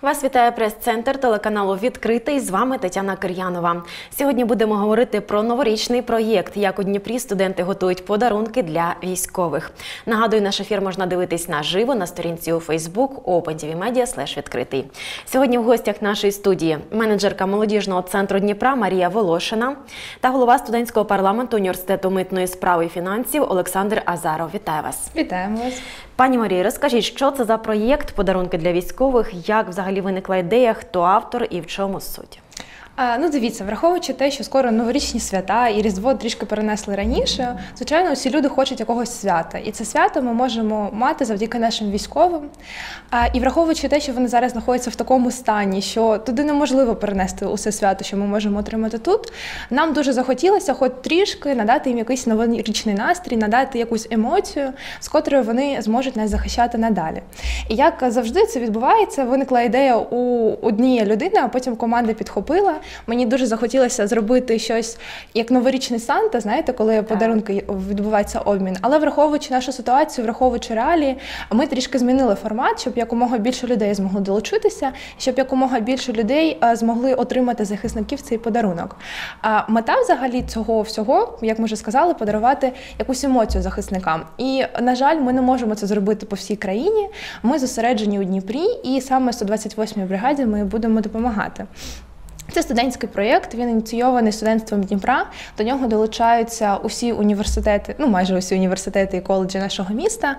Вас вітає прес-центр телеканалу «Відкритий». З вами Тетяна Кир'янова. Сьогодні будемо говорити про новорічний проєкт, як у Дніпрі студенти готують подарунки для військових. Нагадую, наш ефір можна дивитись наживо на сторінці у Facebook opentvmedia/відкритий. Сьогодні в гостях нашої студії менеджерка молодіжного центру Дніпра Марія Волошина та голова студентського парламенту університету митної справи і фінансів Олександр Азаров. Вітаю вас. Вітаємо вас. Пані Марія, розкажіть, що це за проєкт «Подарунки для військових», як взагалі виникла ідея, хто автор і в чому суть? Ну, дивіться, враховуючи те, що скоро новорічні свята і Різдво трішки перенесли раніше, звичайно, усі люди хочуть якогось свята. І це свято ми можемо мати завдяки нашим військовим. І враховуючи те, що вони зараз знаходяться в такому стані, що туди неможливо перенести усе свято, що ми можемо отримати тут, нам дуже захотілося хоч трішки надати їм якийсь новорічний настрій, надати якусь емоцію, з котрою вони зможуть нас захищати надалі. І як завжди це відбувається, виникла ідея у однієї людини, а потім команда підхопила. Мені дуже захотілося зробити щось як новорічний Санта, знаєте, коли подарунки відбувається обмін. Але враховуючи нашу ситуацію, враховуючи реалії, ми трішки змінили формат, щоб якомога більше людей змогли долучитися, щоб якомога більше людей змогли отримати захисників цей подарунок. Мета взагалі цього всього, як ми вже сказали, подарувати якусь емоцію захисникам. І, на жаль, ми не можемо це зробити по всій країні. Ми зосереджені у Дніпрі і саме 128-й бригаді ми будемо допомагати. Це студентський проєкт, він ініційований студентством Дніпра, до нього долучаються усі університети, майже усі університети і коледжі нашого міста.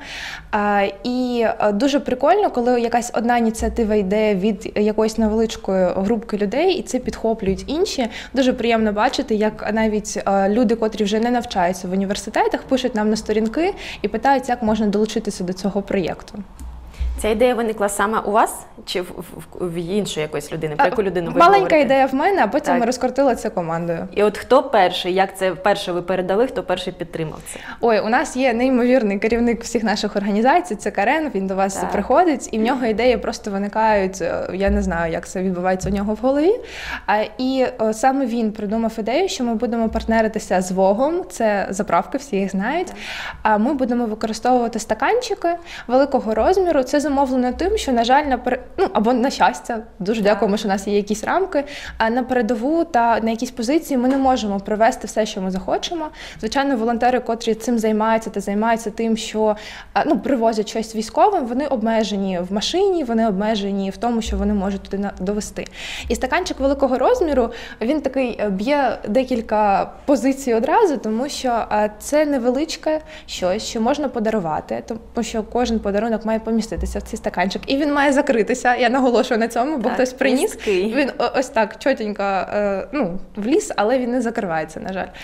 І дуже прикольно, коли якась одна ініціатива йде від якоїсь невеличкої групки людей, і це підхоплюють інші. Дуже приємно бачити, як навіть люди, котрі вже не навчаються в університетах, пишуть нам на сторінки і питають, як можна долучитися до цього проєкту. Ця ідея виникла саме у вас чи в іншої якоїсь людини? Про яку людину ви Маленька говорите? ідея в мене, а потім ми розкрутили це командою. І от хто перший, як це вперше ви передали, хто перший підтримав це? Ой, у нас є неймовірний керівник всіх наших організацій, це Карен, він до вас приходить, і в нього ідеї просто виникають, я не знаю, як це відбувається у нього в голові. І саме він придумав ідею, що ми будемо партнеритися з Вогом, це заправки, всі їх знають. Ми будемо використовувати стаканчики великого розміру. Це замовлено тим, що, на жаль, або на щастя, дуже дякуємо, що у нас є якісь рамки, на передову та на якісь позиції ми не можемо привезти все, що ми захочемо. Звичайно, волонтери, котрі цим займаються та займаються тим, що привозять щось військовим, вони обмежені в машині, вони обмежені в тому, що вони можуть туди довести. І стаканчик великого розміру, він такий б'є декілька позицій одразу, тому що це невеличке щось, що можна подарувати, тому що кожен подарунок має поміститися в цей стаканчик. І він має закритися, я наголошую на цьому, бо хтось приніс, він ось так чотенько вліз, але він не закривається, на жаль.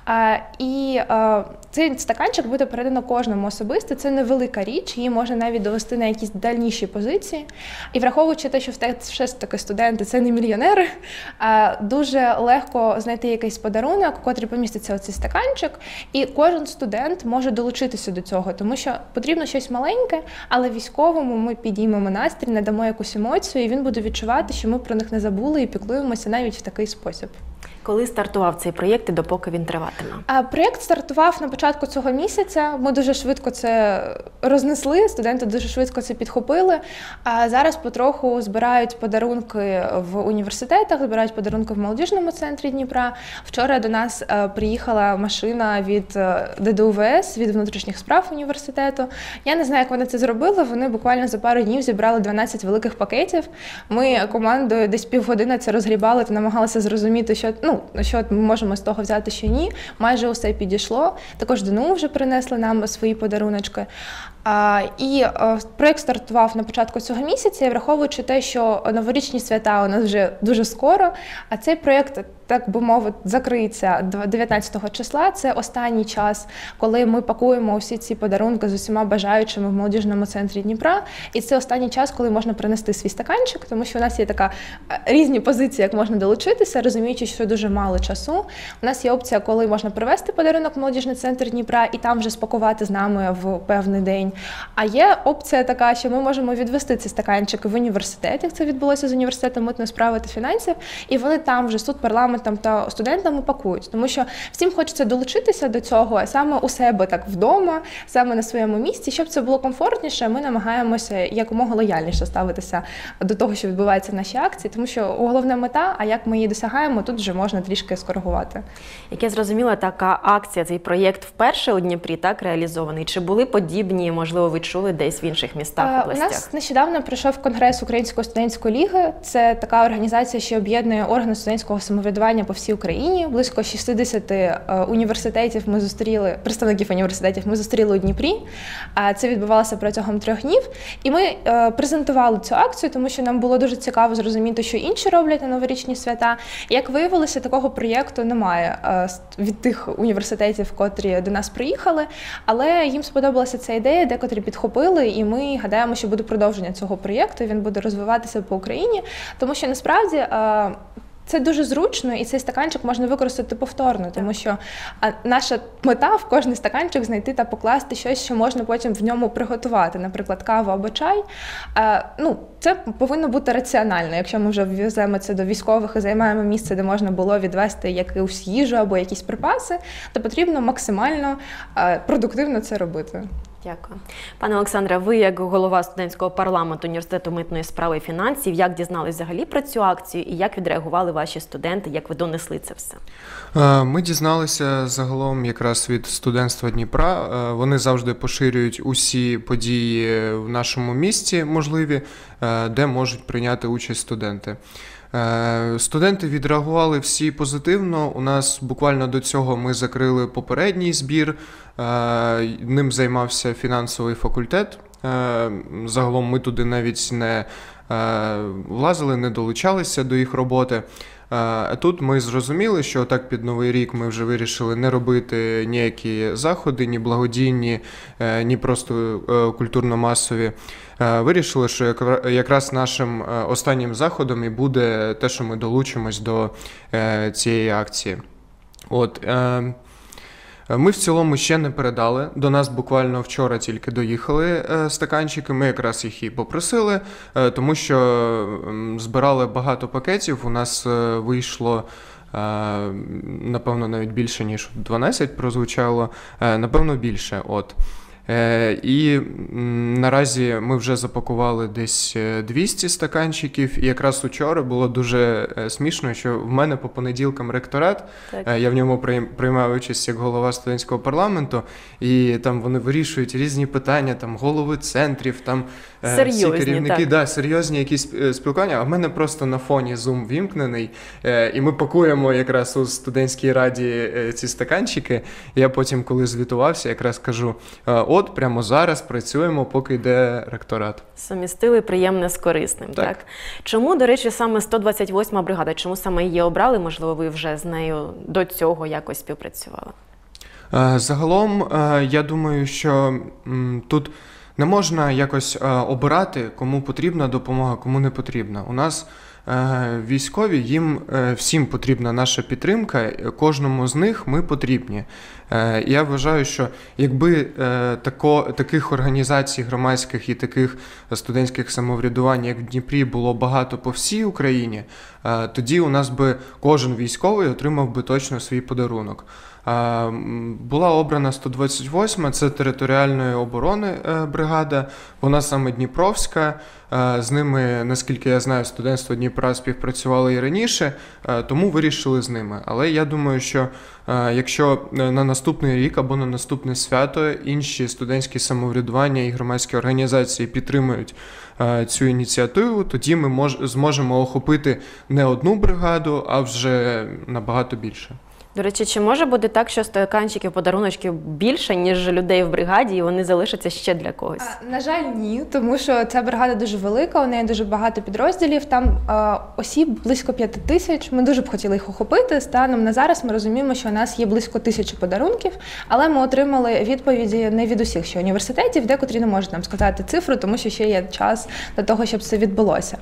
Цей стаканчик буде передано кожному особисто, це невелика річ, її можна навіть довести на якісь дальніші позиції. І враховуючи те, що все ж таки студенти – це не мільйонери, дуже легко знайти якийсь подарунок, котрий поміститься у цей стаканчик, і кожен студент може долучитися до цього, тому що потрібно щось маленьке, але військовому ми підіймемо настрій, надамо якусь емоцію, і він буде відчувати, що ми про них не забули і піклуємося навіть в такий спосіб. Коли стартував цей проєкт і допоки він триватиме? Проєкт стартував на початку цього місяця. Ми дуже швидко це рознесли, студенти дуже швидко це підхопили. Зараз потроху збирають подарунки в університетах, збирають подарунки в молодіжному центрі Дніпра. Вчора до нас приїхала машина від ДДУВС, від внутрішніх справ університету. Я не знаю, як вони це зробили. Вони буквально за пару днів зібрали 12 великих пакетів. Ми командою десь півгодини це розгрібали та намагалися зрозуміти, що ми можемо з того взяти, що ні. Майже усе підійшло. Також ДНУ вже принесли нам свої подаруночки. Проєкт стартував на початку цього місяця, і враховуючи те, що новорічні свята у нас вже дуже скоро, а цей проєкт, так би мовити, закриється 19 числа. Це останній час, коли ми пакуємо усі ці подарунки з усіма бажаючими в молодіжному центрі Дніпра. І це останній час, коли можна принести свій стаканчик, тому що у нас є така різні позиції, як можна долучитися, розуміючи, що дуже мало часу. У нас є опція, коли можна привезти подарунок в молодіжний центр Дніпра і там вже спакувати з нами в певний день. А є опція така, що ми можемо відвести ці стаканчики в університет, як це відбулося з університетом митної справи та фінансів, і вони там вже суд парламенту парламентом та студентами пакують. Тому що всім хочеться долучитися до цього, а саме у себе так вдома, саме на своєму місці. Щоб це було комфортніше, ми намагаємося якомога лояльніше ставитися до того, що відбувається в нашій акції, тому що головна мета, а як ми її досягаємо, тут вже можна трішки скоригувати. Як я зрозуміла, така акція, цей проєкт вперше у Дніпрі так реалізований? Чи були подібні, можливо, ви чули десь в інших містах, областях? У нас нещодавно пройшов Конгрес Української студентської ліги. Це така організація, що об'єднує органи студентського самоврядування по всій Україні. Близько 60 університетів ми зустріли, представників університетів ми зустріли у Дніпрі. Це відбувалося протягом 3 днів. І ми презентували цю акцію, тому що нам було дуже цікаво зрозуміти, що інші роблять на новорічні свята. Як виявилося, такого проєкту немає від тих університетів, котрі до нас приїхали, але їм сподобалася ця ідея, декотрі підхопили, і ми гадаємо, що буде продовження цього проєкту, він буде розвиватися по Україні, тому що насправді це дуже зручно, і цей стаканчик можна використати повторно, тому що наша мета в кожний стаканчик знайти та покласти щось, що можна потім в ньому приготувати, наприклад, каву або чай. Це повинно бути раціонально. Якщо ми вже ввеземо це до військових і займаємо місце, де можна було відвести якусь їжу або якісь припаси, то потрібно максимально продуктивно це робити. Дякую. Пане Олександре, ви як голова студентського парламенту Університету митної справи і фінансів, як дізнались взагалі про цю акцію і як відреагували ваші студенти, як ви донесли це все? Ми дізналися загалом якраз від студентства Дніпра. Вони завжди поширюють усі події в нашому місті можливі, де можуть прийняти участь студенти. Студенти відреагували всі позитивно. У нас буквально до цього ми закрили попередній збір, ним займався фінансовий факультет. Загалом ми туди навіть не влазили, не долучалися до їх роботи. А тут ми зрозуміли, що так під Новий рік ми вже вирішили не робити ніякі заходи, ні благодійні, ні просто культурно-масові. Вирішили, що якраз нашим останнім заходом і буде те, що ми долучимось до цієї акції. Ми в цілому ще не передали, до нас буквально вчора тільки доїхали стаканчики, ми якраз їх і попросили, тому що збирали багато пакетів, у нас вийшло, напевно, навіть більше, ніж 12 прозвучало, напевно, більше. І наразі ми вже запакували десь 200 стаканчиків, і якраз учора було дуже смішно, що в мене по понеділкам ректорат, я в ньому приймаю участь як голова студентського парламенту, і там вони вирішують різні питання, там голови центрів, там всі керівники, серйозні якісь спілкування, а в мене просто на фоні Zoom вімкнений, і ми пакуємо якраз у студентській раді ці стаканчики, і я потім, коли звітувався, якраз кажу, прямо зараз працюємо, поки йде ректорат. Сумістили приємне з корисним, так? Чому, до речі, саме 128-ма бригада? Чому саме її обрали? Можливо, ви вже з нею до цього якось співпрацювали? Загалом, я думаю, що тут не можна якось обирати, кому потрібна допомога, кому не потрібна. У нас військові, їм всім потрібна наша підтримка, кожному з них ми потрібні. Я вважаю, що якби таких організацій громадських і таких студентських самоврядувань, як в Дніпрі, було багато по всій Україні, тоді у нас би кожен військовий отримав би точно свій подарунок. Була обрана 128-ма, це територіальної оборони бригада, вона саме Дніпровська, з ними, наскільки я знаю, студентство Дніпра співпрацювало і раніше, тому вирішили з ними. Але я думаю, що якщо на наступний рік або на наступне свято інші студентські самоврядування і громадські організації підтримують цю ініціативу, тоді ми зможемо охопити не одну бригаду, а вже набагато більше. До речі, чи може бути так, що стаканчиків, подаруночків більше, ніж людей в бригаді, і вони залишаться ще для когось? На жаль, ні, тому що ця бригада дуже велика, у неї дуже багато підрозділів, там осіб близько 5000, ми дуже б хотіли їх охопити. Станом на зараз ми розуміємо, що у нас є близько 1000 подарунків, але ми отримали відповіді не від усіх ще університетів, декотрі не можуть нам сказати цифру, тому що ще є час до того, щоб це відбулося.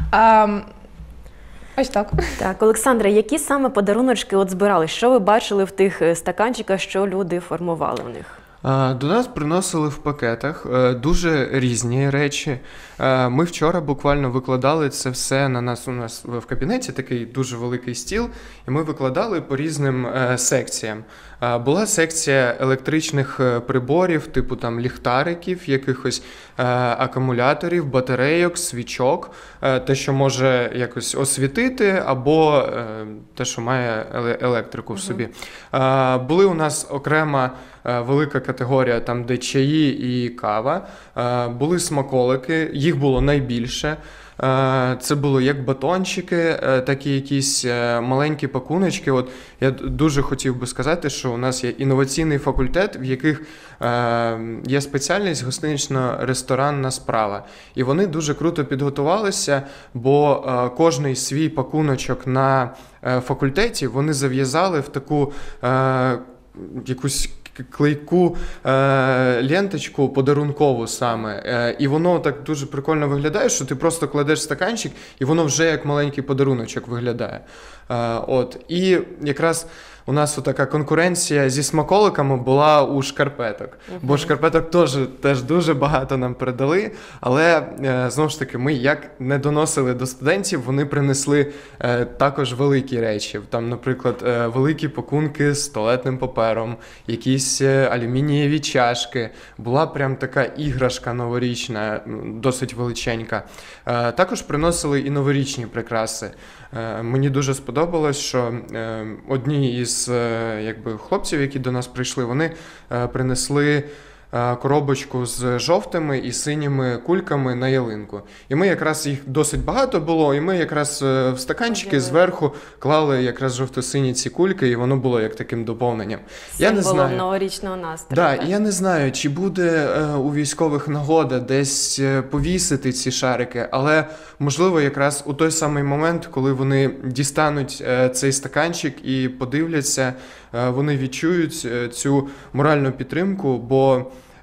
Ось так. Так, Олександре, які саме подаруночки збирали? Що ви бачили в тих стаканчиках, що люди формували в них? До нас приносили в пакетах дуже різні речі. Ми вчора буквально викладали це все у нас в кабінеті, такий дуже великий стіл, і ми викладали по різним секціям. Була секція електричних приборів, типу там ліхтариків, якихось акумуляторів, батарейок, свічок, те, що може якось освітити, або те, що має електрику в собі. Були у нас окрема велика категорія, там де чаї і кава, були смаколики, їх було найбільше. Це були як батончики, так і якісь маленькі пакуночки. От я дуже хотів би сказати, що у нас є інноваційний факультет, в яких є спеціальність гостинично-ресторанна справа. І вони дуже круто підготувалися, бо кожний свій пакуночок на факультеті вони зав'язали в таку якусь клейку ленточку подарункову саме. І воно так дуже прикольно виглядає, що ти просто кладеш стаканчик, і воно вже як маленький подаруночок виглядає. І якраз у нас така конкуренція зі смаколиками була у шкарпеток. Бо шкарпеток теж дуже багато нам передали, але, знову ж таки, ми як не доносили до студентів, вони принесли також великі речі. Там, наприклад, великі пакунки з туалетним папером, якісь алюмінієві чашки. Була прям така іграшка новорічна, досить величенька. Також приносили і новорічні прикраси. Мені дуже сподобалось, що одні із хлопців, які до нас прийшли, вони принесли коробочку з жовтими і синіми кульками на ялинку. І ми якраз, їх досить багато було, і ми якраз в стаканчики зверху клали якраз жовто-сині ці кульки, і воно було як таким доповненням. Символом новорічного настрою. Так, я не знаю, чи буде у військових нагода десь повісити ці шарики, але, можливо, якраз у той самий момент, коли вони дістануть цей стаканчик і подивляться, вони відчують цю моральну підтримку, бо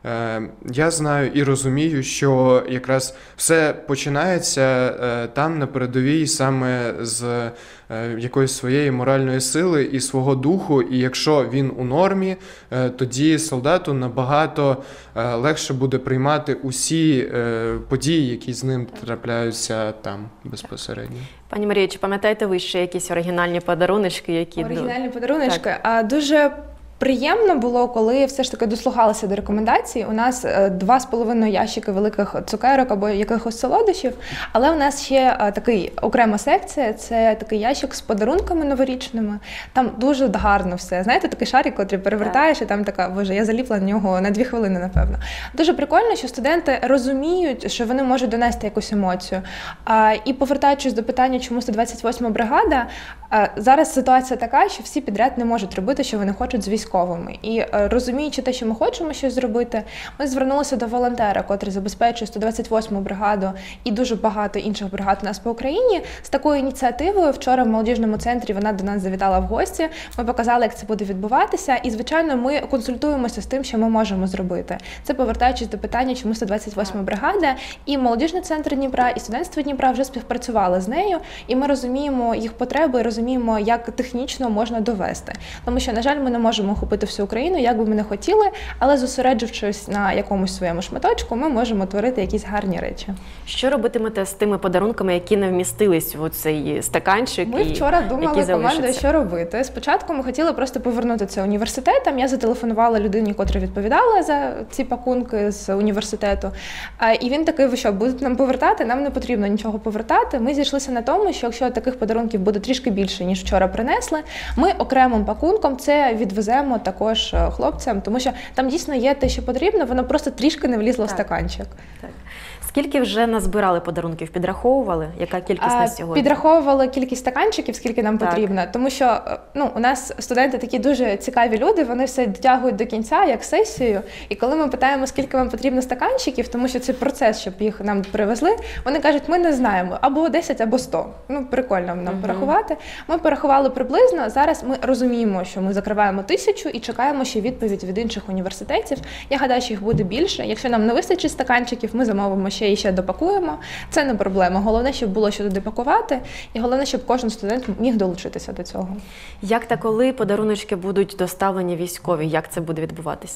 я знаю і розумію, що якраз все починається там на передовій саме з якоїсь своєї моральної сили і свого духу, і якщо він у нормі, тоді солдату набагато легше буде приймати усі події, які з ним трапляються там безпосередньо. Пані Марію, чи пам'ятаєте ви ще якісь оригінальні подаруночки, які... Оригінальні подаруночки? Дуже приємно було, коли все ж таки дослухалися до рекомендацій. У нас 2,5 ящики великих цукерок або якихось солодощів, але у нас ще такий окрема секція, це такий ящик з подарунками новорічними. Там дуже гарно все. Знаєте, такий шарик, котрий перевертаєш, і там така, боже, я заліпла на нього на 2 хвилини, напевно. Дуже прикольно, що студенти розуміють, що вони можуть донести якусь емоцію. І повертаючись до питання, чому 128-ма бригада, зараз ситуація така, що всі підряд не можуть робити, що вони хочуть з військовими. І розуміючи те, що ми хочемо щось зробити, ми звернулися до волонтера, котрий забезпечує 128-му бригаду і дуже багато інших бригад у нас по Україні. З такою ініціативою вчора в молодіжному центрі вона до нас завітала в гості, ми показали, як це буде відбуватися, і, звичайно, ми консультуємося з тим, що ми можемо зробити. Це повертаючись до питання, чому 128-ма бригада, і молодіжний центр Дніпра, і студентство Дніпра вже співпрацювали з нею, і ми розуміємо їх потреби, і розуміємо, як технічно можна довести. Тому що, на жаль, ми не можемо охопити всю Україну, як би ми не хотіли, але зосереджуючись на якомусь своєму шматочку, ми можемо творити якісь гарні речі. Що робитимете з тими подарунками, які не вмістились у цей стаканчик? Ми вчора думали командою, що робити. Спочатку ми хотіли просто повернути це університетам. Я зателефонувала людині, котра відповідала за ці пакунки з університету. І він такий, ви що, будете нам повертати? Нам не потрібно нічого повертати. Ми зійшлися на тому, що якщо таких подарунків буде трішки більше, ніж вчора принесли, ми окремим пакунком це відвеземо також хлопцям, тому що там дійсно є те, що потрібно, воно просто трішки не влізло в стаканчик. Так. Скільки вже назбирали подарунків? Підраховували? Яка кількість на сьогодні? Підраховували кількість стаканчиків, скільки нам потрібно, тому що у нас студенти такі дуже цікаві люди, вони все дотягують до кінця, як сесію, і коли ми питаємо, скільки вам потрібно стаканчиків, тому що це процес, щоб їх нам привезли, вони кажуть, ми не знаємо, або 10, або 100. Прикольно нам порахувати. Ми порахували приблизно, зараз ми розуміємо, що ми закриваємо 1000 і чекаємо ще відповідь від інших університетів. Я гадаю, що їх буде більше. Якщо нам не вистачить стаканчиків, ми замовимо ще і ще допакуємо. Це не проблема. Головне, щоб було що туди пакувати, і головне, щоб кожен студент міг долучитися до цього. Як та коли подаруночки будуть доставлені військові? Як це буде відбуватись?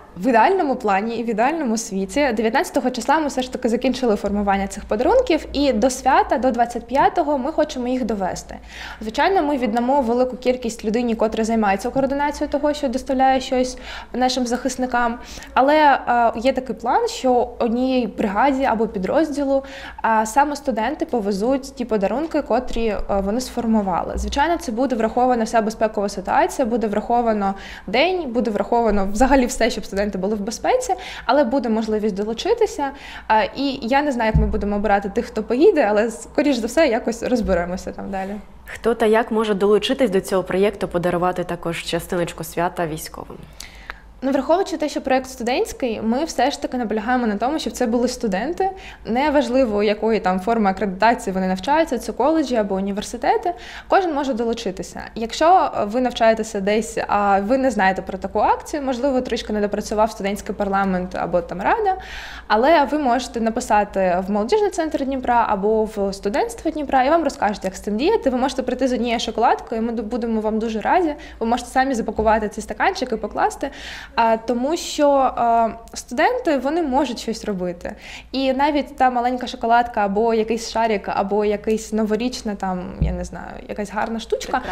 В ідеальному плані і в ідеальному світі 19 числа ми все ж таки закінчили формування цих подарунків, і до свята, до 25-го, ми хочемо їх довести. Звичайно, ми віддамо велику кількість людині, котра займається координацією того, що доставляє щось нашим захисникам. Але є такий план, що однієї бригаді або підрозділу саме студенти повезуть ті подарунки, котрі вони сформували. Звичайно, це буде врахована вся безпекова ситуація, буде враховано день, буде враховано взагалі все, щоб студенти були в безпеці, але буде можливість долучитися. І я не знаю, як ми будемо обирати тих, хто поїде, але, скоріш за все, якось розберемося там далі. Хто та як може долучитись до цього проєкту, подарувати також частиночку свята військовим? Ну, враховуючи те, що проєкт студентський, ми все ж таки наполягаємо на тому, щоб це були студенти. Неважливо, якої там форми акредитації вони навчаються, це коледжі або університети. Кожен може долучитися. Якщо ви навчаєтеся десь, а ви не знаєте про таку акцію, можливо, трішки не допрацював студентський парламент або там рада, але ви можете написати в молодіжний центр Дніпра або в студентство Дніпра, і вам розкажуть, як з цим діяти. Ви можете прийти з однією шоколадкою, і ми будемо вам дуже раді. Ви можете самі запакувати ці стаканчики, покласти. Тому що студенти, вони можуть щось робити. І навіть та маленька шоколадка, або якийсь шарик, або якийсь новорічна, там, я не знаю, якась гарна штучка,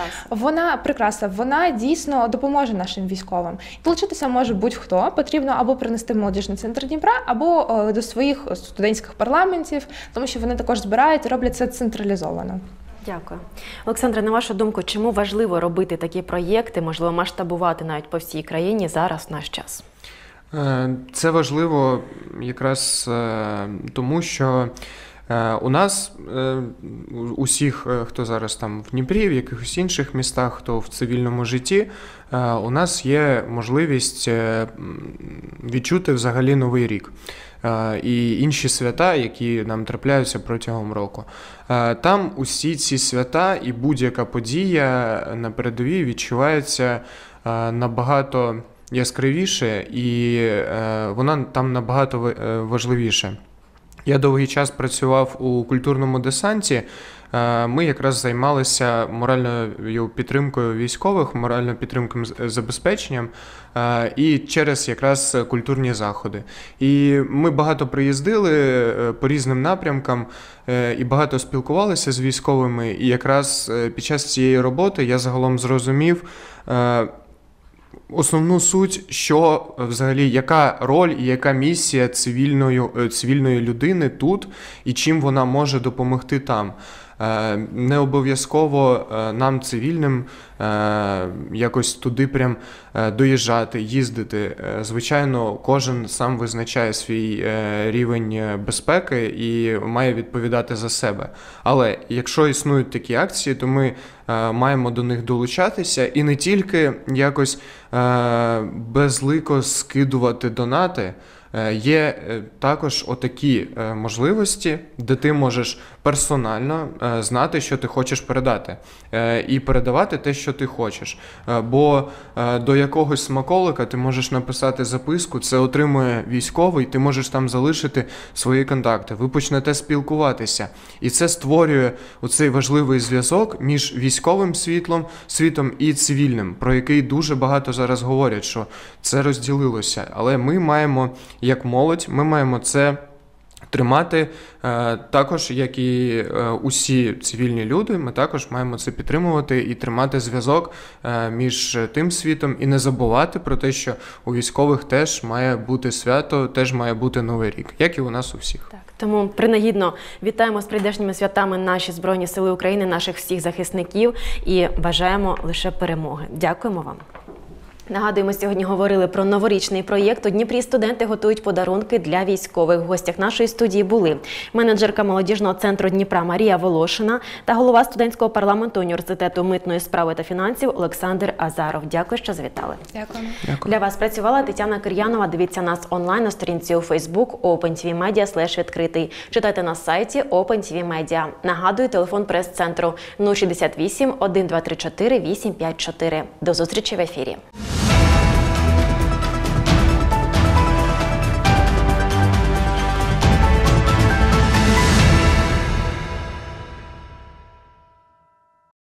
вона дійсно допоможе нашим військовим. Долучитися може будь-хто. Потрібно або принести в молодіжний центр Дніпра, або до своїх студентських парламентів, тому що вони також збирають і роблять це централізовано. Дякую. Олександре, на вашу думку, чому важливо робити такі проєкти, можливо, масштабувати навіть по всій країні зараз в наш час? Це важливо якраз тому, що у нас, усіх, хто зараз там в Дніпрі, в якихось інших містах, хто в цивільному житті, у нас є можливість відчути взагалі Новий рік і інші свята, які нам трапляються протягом року. Там усі ці свята і будь-яка подія на передовій відчувається набагато яскравіше, і вона там набагато важливіше. Я довгий час працював у культурному десанті. Ми якраз займалися моральною підтримкою військових, моральною підтримкою забезпеченням і через якраз культурні заходи. І ми багато приїздили по різним напрямкам і багато спілкувалися з військовими. І якраз під час цієї роботи я загалом зрозумів основну суть, що взагалі яка роль і яка місія цивільної людини тут і чим вона може допомогти там. Не обов'язково нам, цивільним, якось туди прям доїжджати, їздити. Звичайно, кожен сам визначає свій рівень безпеки і має відповідати за себе. Але якщо існують такі акції, то ми маємо до них долучатися і не тільки якось безлико скидувати донати. Є також отакі можливості, де ти можеш персонально знати, що ти хочеш передати, і передавати те, що ти хочеш. Бо до якогось смаколика ти можеш написати записку, це отримує військовий, ти можеш там залишити свої контакти, ви почнете спілкуватися. І це створює оцей важливий зв'язок між військовим світом і цивільним, про який дуже багато зараз говорять, що це розділилося. Але ми маємо, як молодь, ми маємо це тримати також, як і усі цивільні люди, ми також маємо це підтримувати і тримати зв'язок між тим світом і не забувати про те, що у військових теж має бути свято, теж має бути Новий рік, як і у нас у всіх. Так. Тому принагідно вітаємо з прийдешніми святами наші Збройні Сили України, наших всіх захисників і бажаємо лише перемоги. Дякуємо вам. Нагадуємо, сьогодні говорили про новорічний проєкт. У Дніпрі студенти готують подарунки для військових. В гостях нашої студії були менеджерка молодіжного центру Дніпра Марія Волошина та голова студентського парламенту університету митної справи та фінансів Олександр Азаров. Дякую, що завітали. Дякую. Для вас працювала Тетяна Кир'янова. Дивіться нас онлайн на сторінці у Facebook OpenTVMedia/відкритий. Читайте на сайті OpenTV Нагадую, телефон прес-центру 068 1234 854. До зустрічі в ефірі.